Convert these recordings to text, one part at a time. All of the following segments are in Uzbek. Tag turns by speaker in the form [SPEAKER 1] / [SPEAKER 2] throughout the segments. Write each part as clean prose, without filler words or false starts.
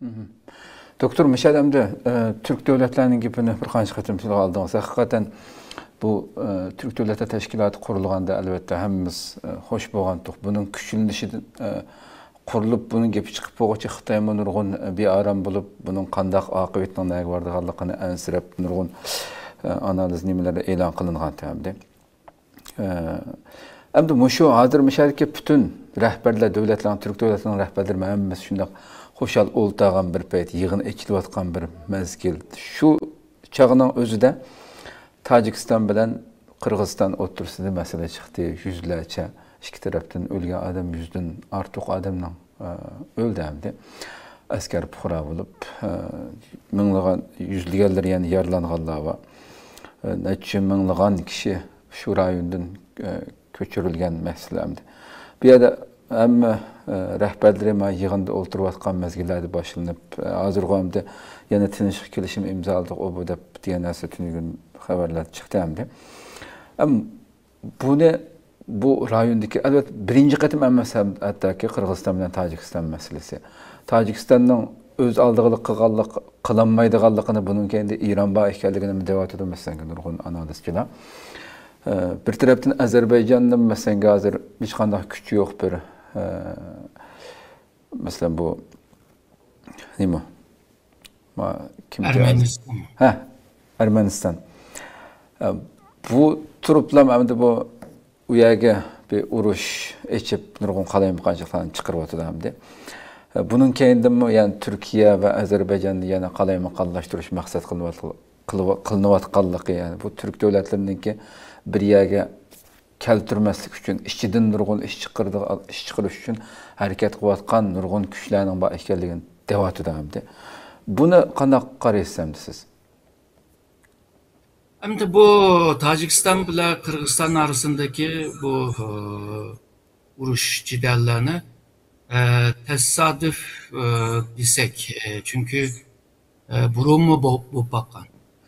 [SPEAKER 1] Doktor Mişel Emre, Türk devletlerinin gibini bir qancha qatim tilga aldınız. Hakikaten bu Türk Devletler Teşkilatı kurulganda elbette hemimiz hoş bolgandyk. Bunun küçülünüşüden kurulup bunun gepi çıkıp boğaçı Xitayma nurgun bir aram bulup bunun qandaq aqibetinin näge bardığanlığını ensirep nurgun analiz nimeleri elan kılıngan temde. Emdi muşu hazır müşarike bütün rehberler devletlerin Türk devletlerinin rehberleri hemimiz şundaq hoşal oltağan bir payt yığın ekilip atkan bir mezgil. Şu çağının özü de Tacikistan bilen Kırgızistan otursunda mesele çıktı. Yüzlerce iki taraftan ölgen adam yüzden artık adamla öldü hem de. Asker puhra bulup mınlıgan yüzlügeller yani yarlanğanlar var. Neçe mınlıgan kişi şu rayondan köçürülgen meselemdi. Bir yerde hem rehberlerime yığında oturup atkan mezgillerde başlanıp hazır qoyamda yana tinchlik kelishim imzaladık o bu dep diyen narsa tünügün haberler çıktı hem de. Bu rayondaki elbette birinci qatim emas hatta ki Kırgızistan bilen Tacikistan meselesi. Tacikistanның öz aldığılık kılanmaydıganlığını bunun kendi İran bağ ekanligini devat edilmesen nurgun analizçiler. Bir taraftan Azerbaycan'ın mesela hazır hiç qanday küçü yok bir mesela bu nima
[SPEAKER 2] Ermenistan.
[SPEAKER 1] Ermenistan. Bu turuplam hamda bu uyaga bir uruş eçip nurgun qalayım qançalarını çıqırıp oturdu hamda. Bunun keyindimi yani Türkiye ve Azerbaycan'ı yani qalayım qallaştırış maqsad qılınıvatqanlığı yani bu Türk devletlerindeki bir yaga keltirmeslik üçün, işçiden nurgun iş çıqırış üçün hareket qıvatqan nurgun güçlerinin bağ ekanligini devat edemdi. Bunu qanday qaraysam siz?
[SPEAKER 2] Hem bu Tacikistan bilen Kırgızistan arasındaki bu uruş cidallarını tesadüf desek. Çünkü burun mu bu bakan?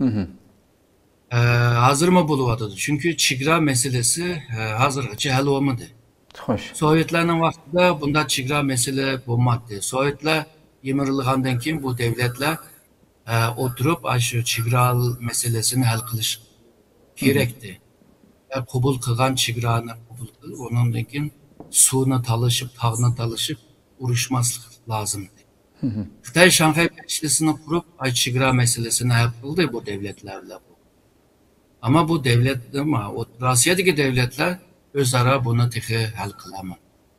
[SPEAKER 2] Hazır mı buluvadıdı? Çünkü Çigra meselesi hazırca hal olmadı.
[SPEAKER 1] Hoş.
[SPEAKER 2] Sovyetlerin vaxtında bunda Çigra mesele bulmadı. Sovyetler yemirilgandan keyin bu devletler oturup şu Çigra meselesini hal kılış gerekti. Kubul kılgan Çigra'nı kubul kıl, onundan keyin suyunu talışıp, tağını talışıp uruşmaslık lazımdı. Xitay Şanghay Beşlisini kurup Çigra meselesini hal kıldı bu devletlerle. Ama bu devletler, o Asya'daki devletler özara bunu tehi hal kılamaz.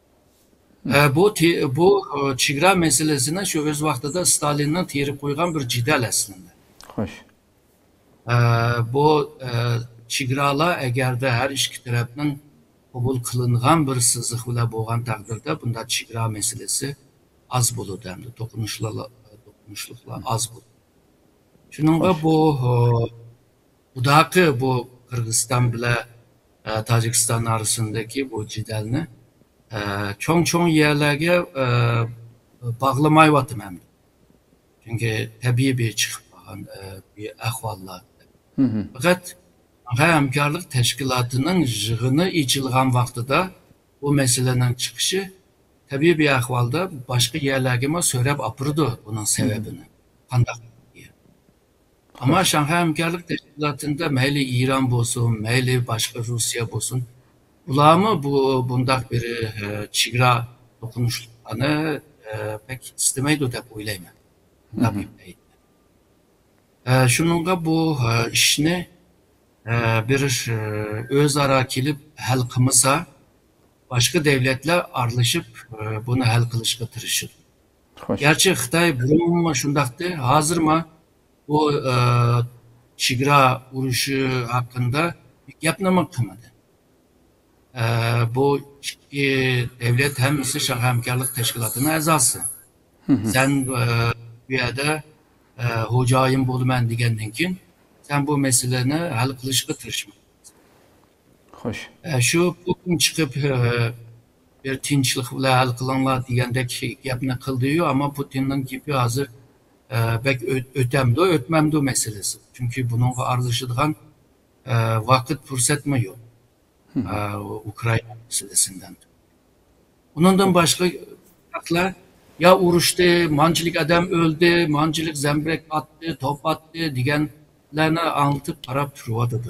[SPEAKER 2] Bu Çigra meselesine şu öz vaxtıda Stalin'in terip koygan bir cidal aslında.
[SPEAKER 1] Hoş.
[SPEAKER 2] Bu Çigralar eğer de her iki tarafının kabul kılıngan bir sızık bile boğan takdirde bunda Çigra meselesi az buludu hem de dokunuşlukla az buludu. Şununla bu Kırgızistan bile Tacikistan arasındaki bu cidalini çoğun yerlerge bağlamayvatım hem de. Çünkü tabii bir çıkıp bir ahvallar. Fakat Hamkarlık Teşkilatı'nın jığını içilgan vaxtıda bu meselenin çıkışı tabii bir ahvalda başka yerlerge söylep apırdı bunun sebebini. Kandak diye. Ama Şanghay Hamkarlık Teşkilatı'nda meyli İran bolsun, meyli başka Rusya bolsun, bulamı bundak bir Çigra dokunuşlarını pek istemeydi de oylayma. Şununla bu işini bir özara kilip hal kımısa başka devletler arlaşıp bunu hal kılışka tırışır. Gerçi Xitay burun mu şundaktı, hazır mı bu Çigra uruşu hakkında yapnamak kımadı. Bu devlet hem ise Şanghay Hamkarlık Teşkilatı'nın azası. Sen bir yerde hocayım bolumen degenden keyin sen bu meseleni hal kılışka tırışma.
[SPEAKER 1] Hoş.
[SPEAKER 2] Şu Putin çıkıp bir tinçlikle hal kılanlar degandek yapını kıldıyor ama Putin'in gibi hazır pek ötmemdi meselesi. Çünkü bunun ardışıdığan vakit fırsat mı yok. Ukrayna meselesinden. Bundan başka ya urushdi, manchilik adam o'ldi, manchilik zambirak atdi, top atdi deganlarni anlatib qarab turyotdi.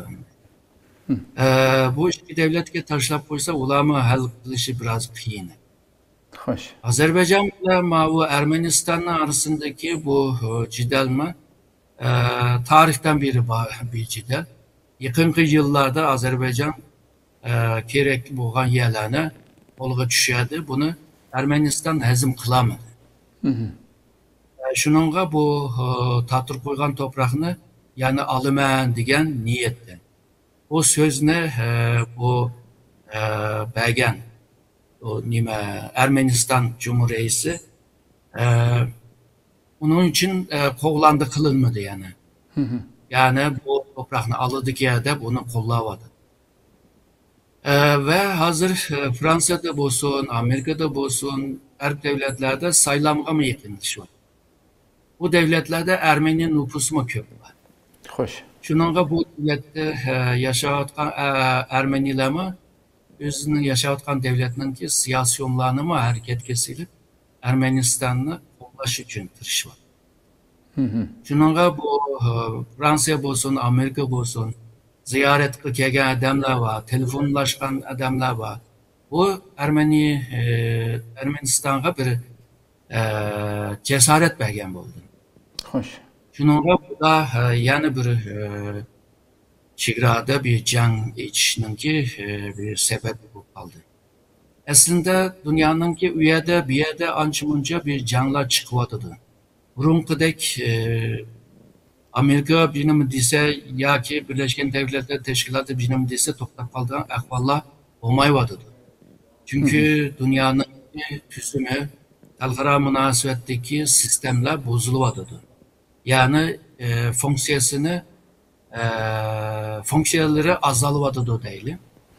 [SPEAKER 2] Bu ikki davlatga tashlab qo'ysa, ularni hal qilishi biroz qiyin.
[SPEAKER 1] Xo'sh.
[SPEAKER 2] Ozarbayjon bilan bu Ermeniston arasındaki bu cidalma tarihten beri bir cidal. Yakınki yıllarda Azerbaycan kerakli bo'lgan yerlarni qo'lga tushadi. Buni Ermeniston hazm qilolmadi. Shuningga bu tatir qo'ygan to'proqni yana olaman degan niyatda. Bu so'zni bu bergan o nima Ermeniston Cumhuriyeti onun için qo'llandı kılınmadı yani. Yani bu toprağını alırdık yerde bunu qo'llayapti. Ve hazır Fransa'da bo'lsin, Amerika'da bo'lsin, Arap devletlerde saylamga mı yakınlaşıyor? Bu devletlerde Ermeni nüfusu mu köp var?
[SPEAKER 1] Xo'sh.
[SPEAKER 2] Şununla bu devlette yaşayotgan Ermenilermi özünün yaşayotgan devletninki siyasi yollarını mı hareket kesilip Ermenistan'ı qo'llash uchun tirishibdi. Shuningga bu Fransiya bo'lsin, Amerika bo'lsin, ziyorat qilib kelgan odamlar bor, telefonlashgan odamlar bor. Bu Ermenistonga bir jasorat bergan bo'ldi.
[SPEAKER 1] Xo'sh.
[SPEAKER 2] Shuningga bu da yana bir chegarada bir jang ichishninki bir sababi bo'lib qoldi. Aslında dünyanınki u yerda bu yerda ancha-muncha bir janglar chiqyotdi. Burunqidek Amerika bilim desa yoki Birleşken Devletler Teşkilatı bilim desa to'xtab qolgan ahvollar bo'lmayotdi. Chunki dunyoning tuzumi, xalqaro munosabatdagi sistemlar bozilyotdi. Yani fonksiyaları azalyotdi deylik.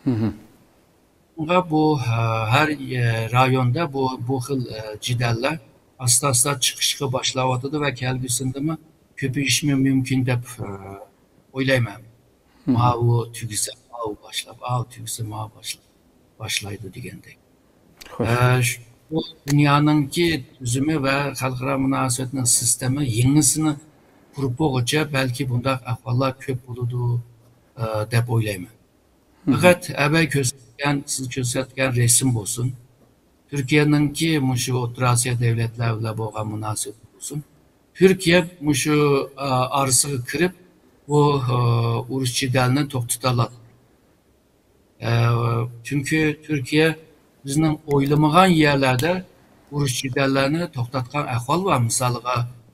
[SPEAKER 2] Bu her rayonda bu xil cidallar asta chiqishga boshlayotdi ve kelgusida mi ko'payishmi mumkin deb o'ylayman. Bu tugisa, bu boshlab, tugisa, boshlaydi degandek. Bu dunyoninki tuzumi ve xalqaro munosabatning sistemi yangisini qurib bo'lguncha balki bunday ahvollar ko'p bo'ladi deb o'ylayman. Fakat evvel siz ko'rsatgan resim bo'lsin, Türkiye'ninki mushu O'rta Osiyo devletler bilan bo'lgan munosabat bo'lsin. Türkiye mushu arasıga kirib, bu urush jidalini to'xtata oladi. Çünkü Türkiye bizning o'ylamagan yerlarda urush jidallarni to'xtatgan ahvol var. Misaliga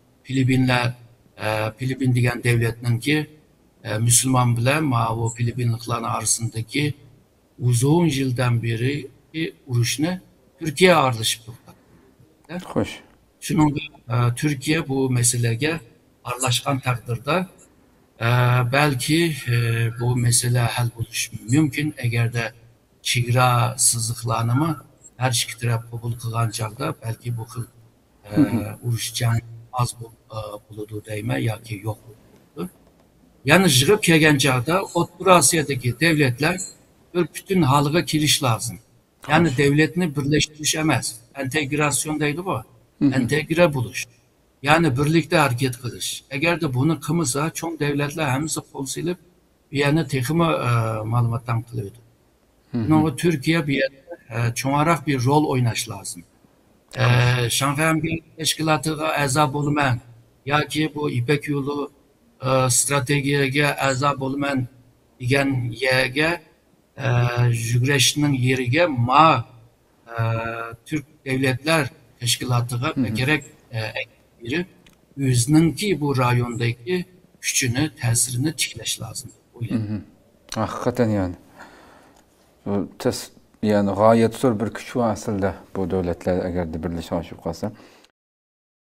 [SPEAKER 2] Filipin degan devletninki Müslüman bilan bu Filipinliklarning arasındaki uzun yıldan beri urushni Türkiye aralashib to'xtatdi.
[SPEAKER 1] Xo'sh.
[SPEAKER 2] Shuningga Türkiye bu meseleге aralashgan taqdirda belki bu mesele hal bo'lishi mumkin agarda chegara siziqlarni her ikki taraf qabul qilgan chog'da belki bu xil urush jang az bo'ladi deyman yoki yo'q bo'ladi. Yani yig'ib kelgan chog'da O'rta Osiyodagi devletler bir bütün haliga kelish lazım. Yani devletini birleştirish emas, entegrasyon deydi bu. Entegre buluş. Yani birlikte hareket qilish. Agarda buni qilmasa, cho'ng devletler hammasi qo'l silib, bu yerni texmi ma'lumotdan qiladi. Bunga Türkiye bir cho'ngroq bir rol o'ynash lazım. Shanxay Hamkorlik Tashkilotiga a'zo bo'laman yoki bu İpek Yolu strategiyaga a'zo bo'laman degan yerga yugurishning yeriga Türk Devletler Teşkilatı'na gerek biri özününki bu rayondaki gücünü, tesirini tiklash lazım.
[SPEAKER 1] Hakikaten yani. Yani gayet zor bir güç var aslında bu devletler eğer de birleşip kalsa.